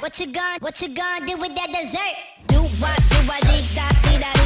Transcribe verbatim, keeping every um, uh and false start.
What you gon' what you gon' do with that dessert? Do what, do what, dee da, dee da, dee.